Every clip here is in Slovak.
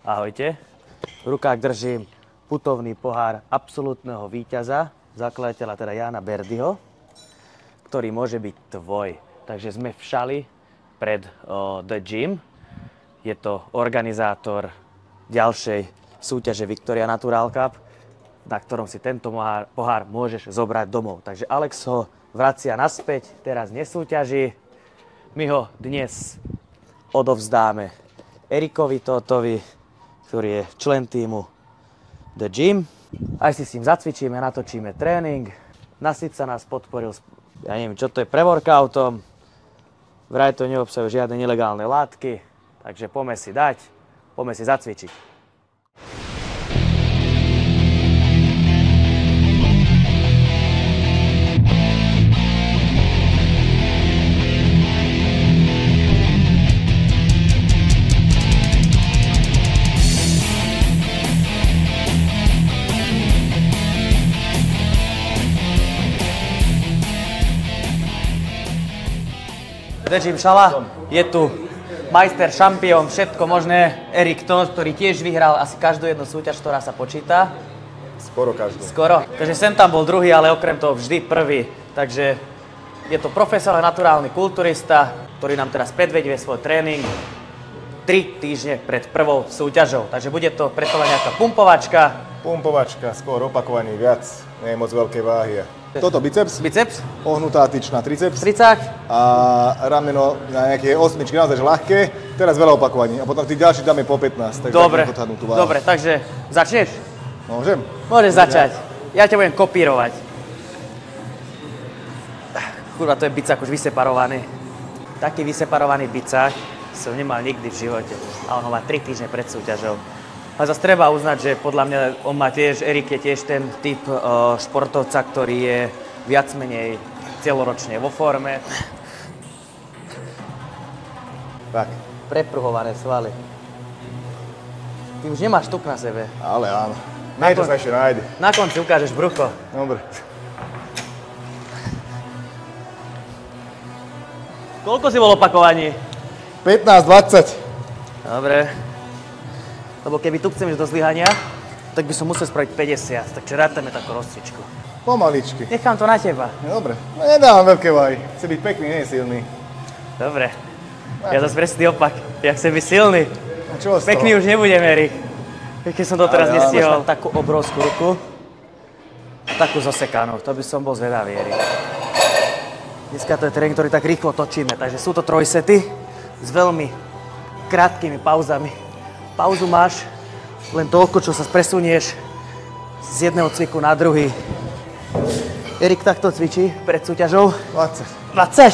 Ahojte. V rukách držím putovný pohár absolútneho víťaza, zakladateľa teda Jána Berdyho, ktorý môže byť tvoj. Takže sme v Šali pred The Gym. Je to organizátor ďalšej súťaže Victoria Natural Cup, na ktorom si tento pohár môžeš zobrať domov. Takže Alex ho vracia naspäť, teraz nesúťaží. My ho dnes odovzdáme Erikovi Tótovi, ktorý je člen týmu The Gym. Aj si s ním zacvičíme, natočíme tréning. Nasyca nás podporil, ja neviem, čo to je, pre-workoutom. Vraj to neobsahuje žiadne nelegálne látky, takže poďme si dať, poďme si zacvičiť. The Gym Šala, je tu majster, šampión, všetko možné, Erik Tóth, ktorý tiež vyhral asi každú jednu súťaž, ktorá sa počíta. Skoro každú. Skoro. Takže sem tam bol druhý, ale okrem toho vždy prvý. Takže je to profesionálny naturálny kulturista, ktorý nám teraz predvedie svoj tréning 3 týždne pred prvou súťažou. Takže bude to preto len nejaká pumpovačka. Pumpovačka, skôr opakovaní viac, nie je moc veľkej váhy. Toto biceps. Biceps. Ohnutá tyčná triceps. Tricák. A rameno na nejaké osmičky, naozaj ľahké. Teraz veľa opakovaní. A potom tí ďalší dáme po 15. Dobre, dobre, takže začneš? Môžem? Môžeš začať. Ja ťa budem kopírovať. Kurva, to je bicák už vyseparovaný. Taký vyseparovaný bicák som nemal nikdy v živote. A on ho má 3 týždne pred súťažou. A zase treba uznať, že podľa mňa on má tiež, Erik je tiež ten typ športovca, ktorý je viac menej celoročne vo forme. Tak. Prepruhované svaly. Ty už nemáš tuk na sebe. Ale áno. Niečo sa ešte nájde. Na konci ukážeš brucho. Dobre. Koľko si bol opakovaní? 15-20. Dobre. Lebo keby tu chcem ísť do zlyhania, tak by som musel spraviť 50, takže rátame takú rozcvičku. Pomaličky. Nechám to na teba. Dobre. No nedávam veľké váhy. Chce byť pekný, nie je silný. Dobre. Ja zase presný opak. Ja chcem byť silný. A čo z toho? Pekný už nebudem, Erik. Keď som to teraz nestihol. Takú obrovskú ruku a takú zosekanú. To by som bol zvedavý, Erik. Dneska to je tréning, ktorý tak rýchlo točíme, takže sú to trojsety s veľmi krátkými pauzami. Pauzu máš len toľko, čo sa presunieš z jedného cviku na druhý. Erik takto cvičí pred súťažou. 20.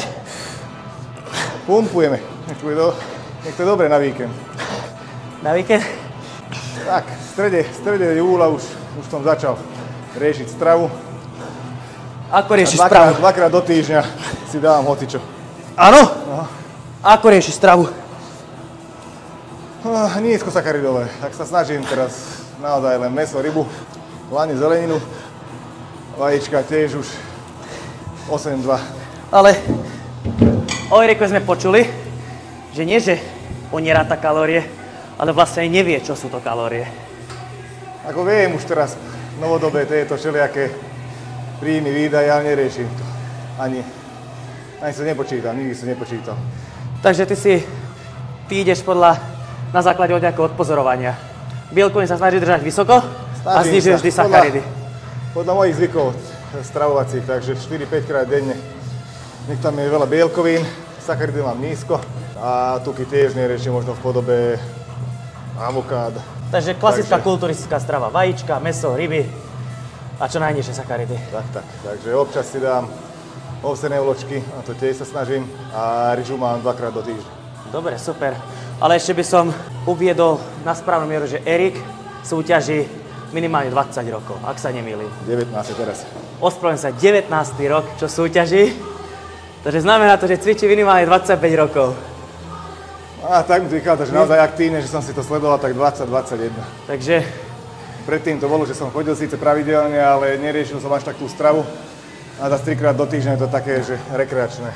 20? Pumpujeme. Nech to je dobre na víkend. Na víkend? Tak, v strede júla už som začal riešiť stravu. Ako riešiš stravu? Dvakrát do týždňa si dávam hocičo. Áno? No. Ako riešiš stravu? Nízkosacharidové, tak sa snažím teraz naozaj len mäso, rybu, hlavne zeleninu, vajíčka tiež už 8-2. Ale o Eriku sme počuli, že nie, že on neráta kalórie, ale vlastne aj nevie, čo sú to kalórie. Ako viem už teraz novodobé tieto všelijaké príjmy, výdaje, ale neriešim to. Ani sa nepočítam, nikdy som nepočítal. Takže ty ideš na základe od nejakého odpozorovania. Bielkoviny sa snaží držať vysoko a znižuješ vždy sacharidy. Podľa mojich zvykov stravovacích, takže 4-5 krát denne. Nech tam je veľa bielkovín, sacharidy mám nízko a tuky tiež neriešim možno v podobe avokáda. Takže klasická kulturistická strava. Vajíčka, mäso, ryby a čo najnižšie sacharidy. Tak. Takže občas si dám ovsené vločky, a to tiež sa snažím, a ryžu mám 2-krát do týždňa. Dobre, super. Ale ešte by som uviedol na správnu mieru, že Erik súťaží minimálne 20 rokov, ak sa nemýlim. 19 teraz. Ospravedlňujem sa, 19. rok, čo súťaží. Takže znamená to, že cvičí minimálne 25 rokov. A tak mi to vychádza, že naozaj aktívne, že som si to sledoval tak 20-21. Takže... Predtým to bolo, že som chodil síce pravidelne, ale neriešil som až tak tú stravu. A zase 3-krát do týždňa je to také, že rekreačné.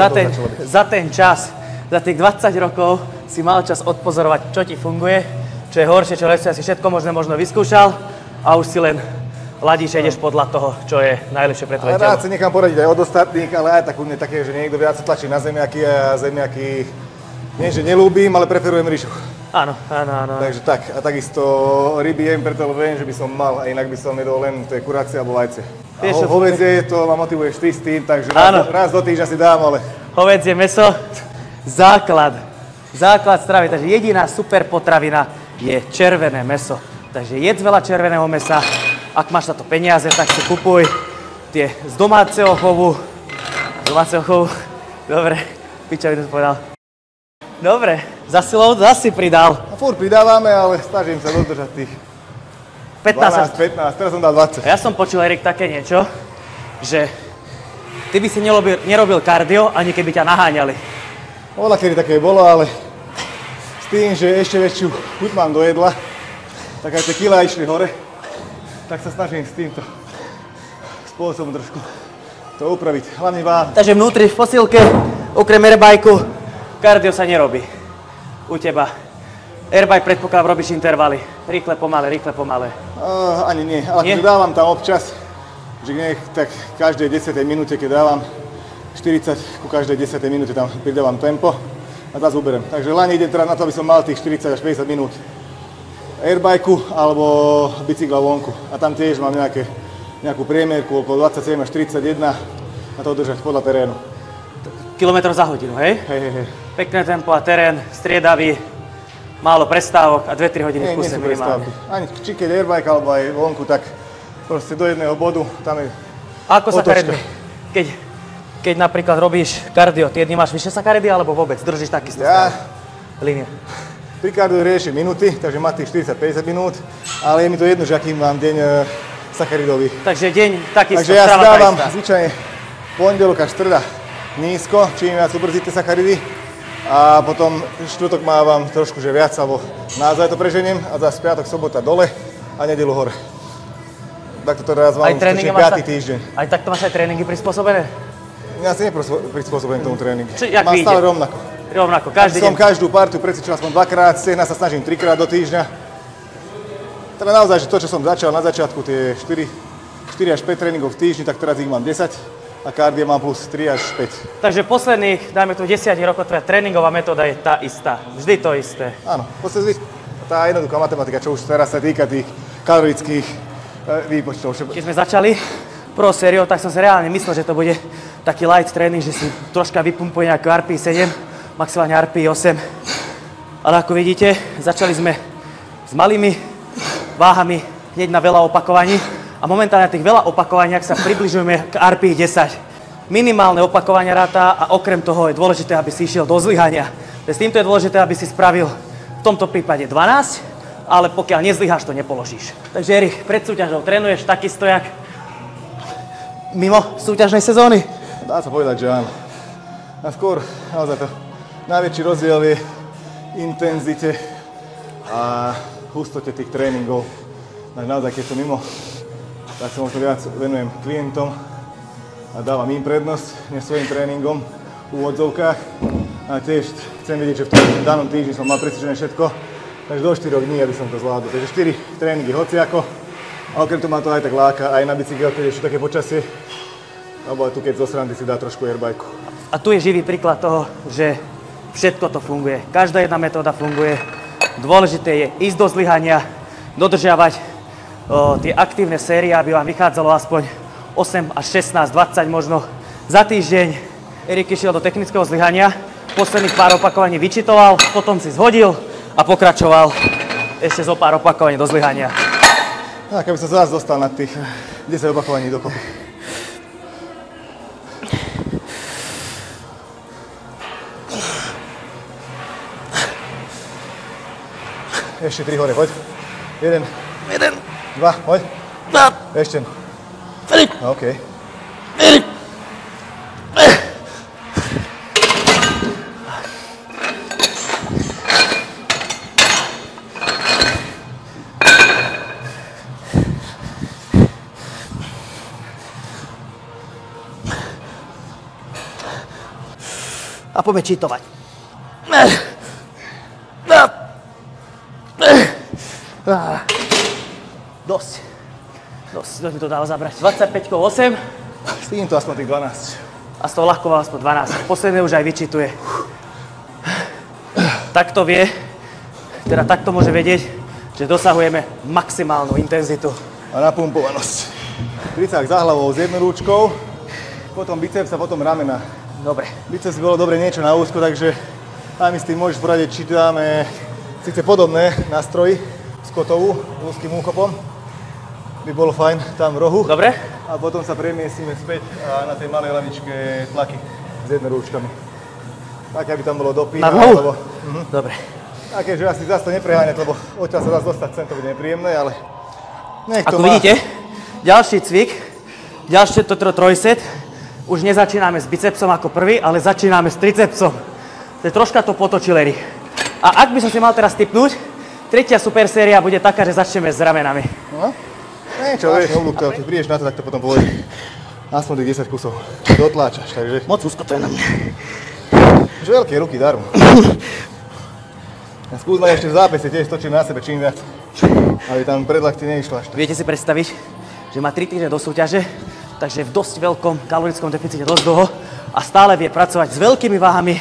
Za ten čas, za tých 20 rokov si mal čas odpozorovať, čo ti funguje, čo je horšie, čo lepšie, si všetko možno vyskúšal a už si len ladíš, ideš podľa toho, čo je najlepšie pre tvoje telo. Rád si nechám poradiť aj od ostatných, ale aj tak u mňa také, že niekto viac sa tlačí na zemiaky a ja zemiaky nie, že nelúbim, ale preferujem ryžu. Áno. Takže tak, a takisto ryby jem, preto viem, že by som mal, a inak by som jedol len tie kurácie alebo vajce. A hovädzie, to ma motivuješ ty s tým, takže raz do týždňa si dám, ale... Hovädzie mäso, základ stravy, takže jediná super potravina je červené mäso. Takže jedz veľa červeného mäsa, ak máš na to peniaze, tak si kupuj tie z domáceho chovu. Dobre, piča by to povedal. Dobre, zasi pridal. A furt pridávame, ale snažím sa dodržať tých 15, teraz som dal 20. Ja som počul, Erik, také niečo, že ty by si nerobil kardio, ani keby ťa naháňali. Voľa kedy také bolo, ale s tým, že ešte väčšiu chuť mám do jedla, tak aj tie kilá išli hore, tak sa snažím s týmto spôsobom trošku to upraviť. Hlavne vám. Takže vnútri v posilke, okrem airbajku, kardio sa nerobí. U teba. Airbike predpokladám, robíš intervaly. Rýchle, pomalé. Ani nie, ale keď dávam tam občas, že nech tak každej 10. minúte, keď dávam 40, ku každej 10. minúte tam pridávam tempo a zase uberem. Takže len idem teda na to, aby som mal tých 40 až 50 minút airbajku alebo bicykla vonku. A tam tiež mám nejakú priemierku okolo 27 až 41 a to držať podľa terénu. Kilometrov za hodinu, hej? Hej. Pekné tempo a terén, striedavý, málo prestávok a 2-3 hodiny v kuse minimálne. Ani či keď airbike alebo aj vonku, tak proste do jedného bodu, tam je a ako sacharidy? Keď napríklad robíš kardio, ty jedný máš vyššie sacharidy alebo vôbec držíš takisto línie? Pri kardiu riešim minúty, takže má tých 40-50 minút, ale je mi to jedno, že aký mám deň sacharidový. Takže deň takisto, takže ja si dávam zvyčajne pondelok až streda nízko, čím viac ubrzíte sacharidy a potom štvrtok mávam trošku že viac, alebo naozaj to preženiem a zase piatok, sobota dole a nedeľu hore. Takto to raz mám už 5. týždeň. Aj takto máš aj tréningy prispôsobené? Ja si neprispôsobujem k tomu tréningu. Mám stále rovnako. Rovnako, každý deň. Som každú partiu precvičil aspoň 2-krát, cena sa snažím 3-krát do týždňa. Teda naozaj, že to, čo som začal na začiatku, tie 4 až 5 tréningov v týždni, tak teraz ich mám 10 a kardio mám plus 3 až 5. Takže posledných, dajme tu 10 rokov, tvoja tréningová metóda je tá istá. Vždy to isté. Áno, tá jednoduchá matematika, čo už teraz sa týka tých kalorických výpočtov. Keď sme začali pro sériou, tak som si reálne myslel, že to bude taký light tréning, že si troška vypumpuje nejakú RPI 7, maximálne RPI 8. Ale ako vidíte, začali sme s malými váhami, hneď na veľa opakovaní a momentálne na tých veľa opakovaniach sa približujeme k RPI 10. Minimálne opakovania ráta a okrem toho je dôležité, aby si išiel do zlyhania. S týmto je dôležité, aby si spravil v tomto prípade 12, ale pokiaľ nezlyháš, to nepoložíš. Takže Erik, pred súťažou trénuješ takisto jak mimo súťažnej sezóny? Dá sa povedať, že áno. A skôr naozaj to najväčší rozdiel je intenzite a hustote tých tréningov. Naozaj, keď som mimo, tak sa možno viac venujem klientom a dávam im prednosť, než svojim tréningom v úvodzovkách. A tiež chcem vedieť, že v tom danom týždni som mal presvedčené všetko, takže do 4 dní, aby som to zvládol. Takže 4 tréningy hociako. A okrem toho ma to aj tak láka, aj na bicykel, keď je ešte také počasie. Alebo aj tu, keď zo srandy si dá trošku airbajku. A tu je živý príklad toho, že všetko to funguje. Každá jedna metóda funguje. Dôležité je ísť do zlyhania, dodržiavať tie aktívne série, aby vám vychádzalo aspoň 8 až 16, 20 možno za týždeň. Erik išiel do technického zlyhania, posledných pár opakovaní vyčitoval, potom si zhodil a pokračoval ešte zo pár opakovaní do zlyhania. Tak, aby som sa zás dostal na tých 10 opakovaní dokopy. Ešte 3 hore, poď. 1, 2, poď. Ešte. OK. A poďme čítovať. Dosť. Dosť mi to dalo zabrať. 25,8. S týmto aspoň tých 12. A s tou ľahkou aspoň 12. Posledné už aj vyčituje. Takto vie, teda takto môže vedieť, že dosahujeme maximálnu intenzitu. A napumpovanosť. Tricák za hlavou s jednou rúčkou, potom biceps a potom ramena. Dobre. Biceps by bolo dobre niečo na úzko, takže aj mi s tým môžeš poradiť, či dáme síce podobné nástroji, skotovú, úzkým úchopom. By bolo fajn tam v rohu. Dobre. A potom sa premiestnime späť a na tej malej lavičke tlaky s jednou rúčkami. Tak, aby tam bolo dopínať. Na rohu? Dobre. Také, že asi zase to nepreháňať, lebo odtiaľ sa zase dostať sem, to bude nepríjemné, ale nech to ako má. vidíte, ďalší cvik, ďalší toto trojset, už nezačíname s bicepsom ako prvý, ale začíname s tricepsom. To je troška to potočil Erik. A ak by som si mal teraz tipnúť, tretia super séria bude taká, že začneme s ramenami. No? Niečo, vieš, keď prídeš na to, tak to potom pôjde. Aspoň tých 10 kusov dotláčaš, takže... Moc úzko to je na mňa. Už veľké ruky darmo. Skús ma ešte v zápese tiež točím na sebe čím viac, aby tam predlakty neišlo až tak. Viete si predstaviť, že má 3 týždne do súťaže, takže je v dosť veľkom kalorickom deficite dosť dlho a stále vie pracovať s veľkými váhami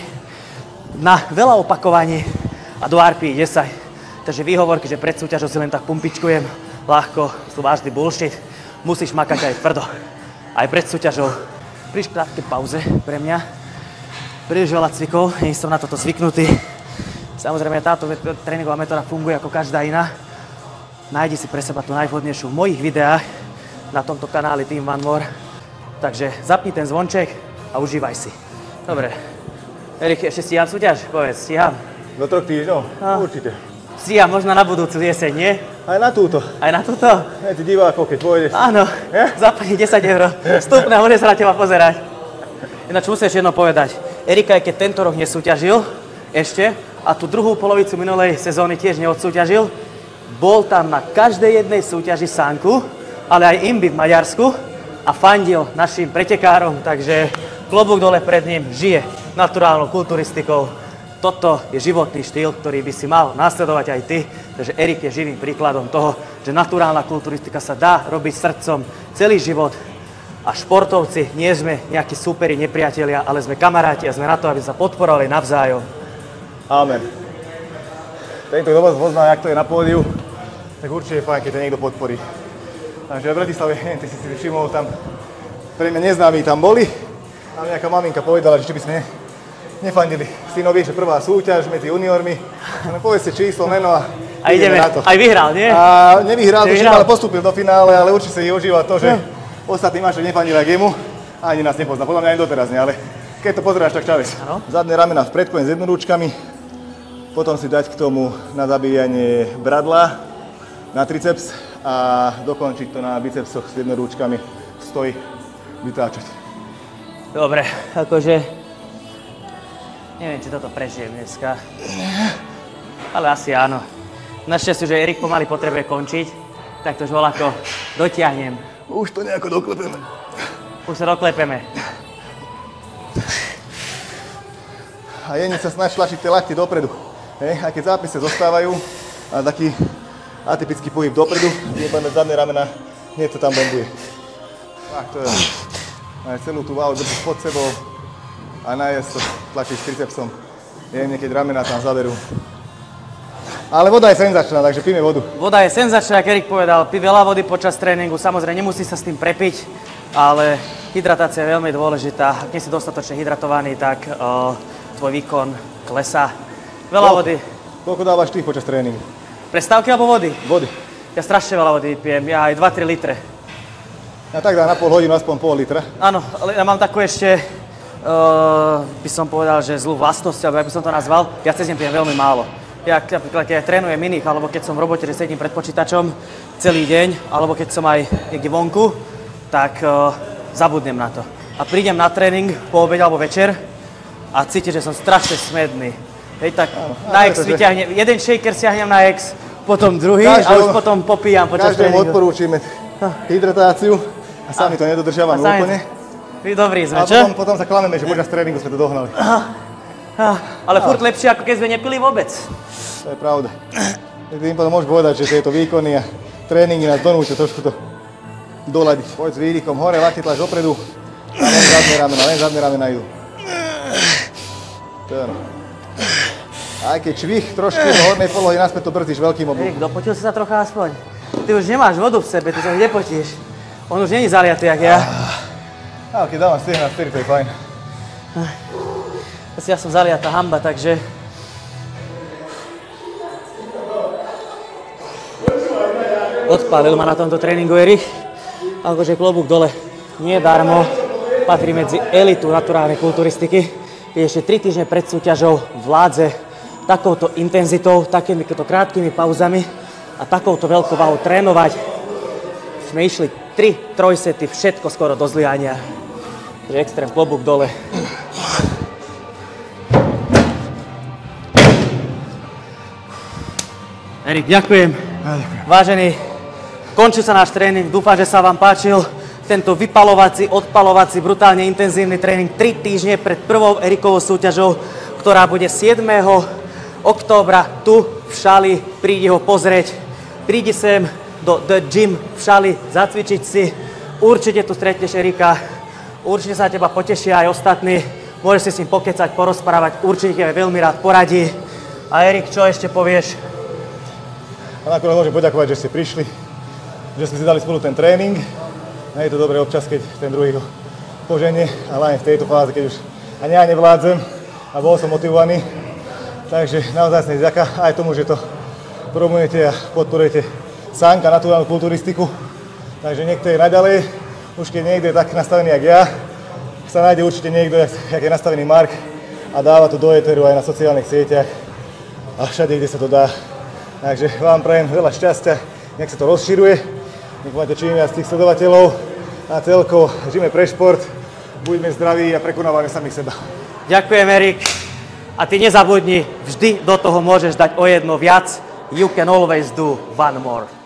na veľa opakovaní a do RPI 10. Takže výhovorky, že pred súťažou si len tak pumpičkujem ľahko, sú vážny bullshit. Musíš makať aj tvrdo. Aj pred súťažou. Príš v krátkej pauze pre mňa. Príliš veľa cvikov, nie som na toto zvyknutý. Samozrejme, táto tréningová metóda funguje ako každá iná. Nájdi si pre seba tú najvhodnejšiu v mojich videách na tomto kanáli Team One More. Takže zapni ten zvonček a užívaj si. Dobre. Erik, ešte stíham súťaž? Povedz, stíham. Do 3 týždňov? No. Určite. Stíham možno na budúcu jeseň, nie? Aj na túto. Aj na túto? Medzi divákov, keď pôjdeš. Áno. Zaplni 10 € vstupné a môže sa na teba pozerať. Ináč musím ešte jedno povedať. Erika, aj keď tento rok nesúťažil ešte a tú druhú polovicu minulej sezóny tiež neodsúťažil, bol tam na každej jednej súťaži sánku, ale aj imby v Maďarsku a fandil našim pretekárom, takže klobúk dole pred ním, žije naturálnou kulturistikou. Toto je životný štýl, ktorý by si mal nasledovať aj ty, takže Erik je živým príkladom toho, že naturálna kulturistika sa dá robiť srdcom celý život a športovci nie sme nejakí súperi, nepriatelia, ale sme kamaráti a sme na to, aby sa podporovali navzájom. Amen. Tento, kto vás pozná, jak to je na pódiu, tak určite je fajn, keď ťa niekto podporí. Takže v Bratislave, ty si všimol, tam pre mňa neznámi tam boli a nejaká maminka povedala, že či by sme nefandili synovi, že prvá súťaž medzi juniormi. Povedzte číslo, meno a ideme na to. Aj vyhral, nie? A nevyhral, ale postúpil do finále, ale určite si užíva to, že ostatní máš nefandili ak jemu. Ani nás nepozná, podľa mňa ani doteraz nie, ale keď to pozeráš, tak čaves. Zadné ramena vpred, koniec s jednorúčkami. Potom si dať k tomu na zabíjanie bradla, na triceps a dokončiť to na bicepsoch s jednorúčkami. Stojí, vytáčať. Dobre, akože... Neviem, či toto prežijem dneska, ale asi áno. Našťastie, že Erik pomaly potrebuje končiť, tak to už voľako dotiahnem. Už to nejako doklepeme. Už sa doklepeme. A jemne sa snaž tlačiť tie lakty dopredu. Aj keď zápise zostávajú, a taký atypický pohyb dopredu, jebáme zadné ramena, hneď to tam bombuje. Tak to je. Aj celú tú váhu držíš pod sebou. A najviac to tlačíš tricepsom, jemne, keď ramena tam zaberú. Ale voda je senzačná, takže pijme vodu. Voda je senzačná, ako Erik povedal, pí veľa vody počas tréningu, samozrejme nemusí sa s tým prepiť, ale hydratácia je veľmi dôležitá. Ak nie si dostatočne hydratovaný, tak tvoj výkon klesá. Veľa vody. Koľko dávaš ty počas tréningu? Prestávky alebo vody? Vody. Ja strašne veľa vody vypijem, ja aj 2-3 litre. Ja tak dá na pol hodinu aspoň pol litra. Áno, ale ja mám takú ešte... by som povedal, že zlú vlastnosť, alebo ja by som to nazval, ja cez deň pijem veľmi málo. Ja napríklad, keď trénujem iných, alebo keď som v robote, že sedím pred počítačom celý deň, alebo keď som aj niekde vonku, tak zabudnem na to. A prídem na tréning po obede alebo večer a cítim, že som strašne smedný. Hej, tak na X vyťahnem, jeden shaker siahnem na X, potom druhý a už potom popíjam počas tréningu. Každému odporúčime hydratáciu a sami to nedodržiavame úplne. Dobrý sme, čo? A potom sa klameme, že počas tréningu sme to dohnali. Ale furt lepšie, ako keď sme nepili vôbec. To je pravda. Tým potom môžeš povedať, že tieto výkony a tréningy nás donúčia trošku to doladiť. Poď s výdychom hore, lakte tlač dopredu a len zadné ramena idú. Aj keď čvich trošku do hornej polohy, naspäť to brzdíš veľkým oblúkom. Erik, dopotil si sa trocha aspoň? Ty už nemáš vodu v sebe, ty sa nepotíš. On už není zaliatý, jak ja. Keď dávam stehna 4, to je fajn. Ja som zaliatá hamba, takže... Odpálil ma na tomto tréningu Erik. Akože klobúk dole. Nie darmo. Patrí medzi elitu naturálnej kulturistiky. Je ešte 3 týždne pred súťažou vládze takouto intenzitou, takýmito krátkými pauzami a takouto veľkou váhou trénovať. Sme išli 3 trojsety, všetko skoro do zlyhania. Takže extrém, klobúk dole. Erik, ďakujem. Vážení, končí sa náš tréning, dúfam, že sa vám páčil tento vypalovací, odpalovací, brutálne intenzívny tréning 3 týždne pred prvou Erikovou súťažou, ktorá bude 7. októbra tu v Šali. Prídi ho pozrieť, prídi sem do The Gym v Šali, zacvičiť si. Určite tu stretneš Erika, určite sa na teba potešia aj ostatní, môžeš si s ním pokecať, porozprávať, určite je veľmi rád poradí. A Erik, čo ešte povieš? A nakoniec môžem poďakovať, že ste prišli, že sme si dali spolu ten tréning. Je to dobré občas, keď ten druhý ho poženie, ale aj v tejto fáze, keď už ani ja nevládzem a bol som motivovaný. Takže naozaj sne vďaka aj tomu, že to promujete a podporujete sánka, naturálnu kulturistiku. Takže niekto je naďalej, už keď niekto je tak nastavený, jak ja, sa nájde určite niekto, jak je nastavený Mark a dáva to do éteru aj na sociálnych sieťach a všade, kde sa to dá. Takže vám prajem veľa šťastia, nech sa to rozširuje. Nech máte čím viac tých sledovateľov a celkovo žijeme pre šport, buďme zdraví a prekonávame samých seba. Ďakujem, Erik. A ty nezabudni, vždy do toho môžeš dať o jedno viac. You can always do one more.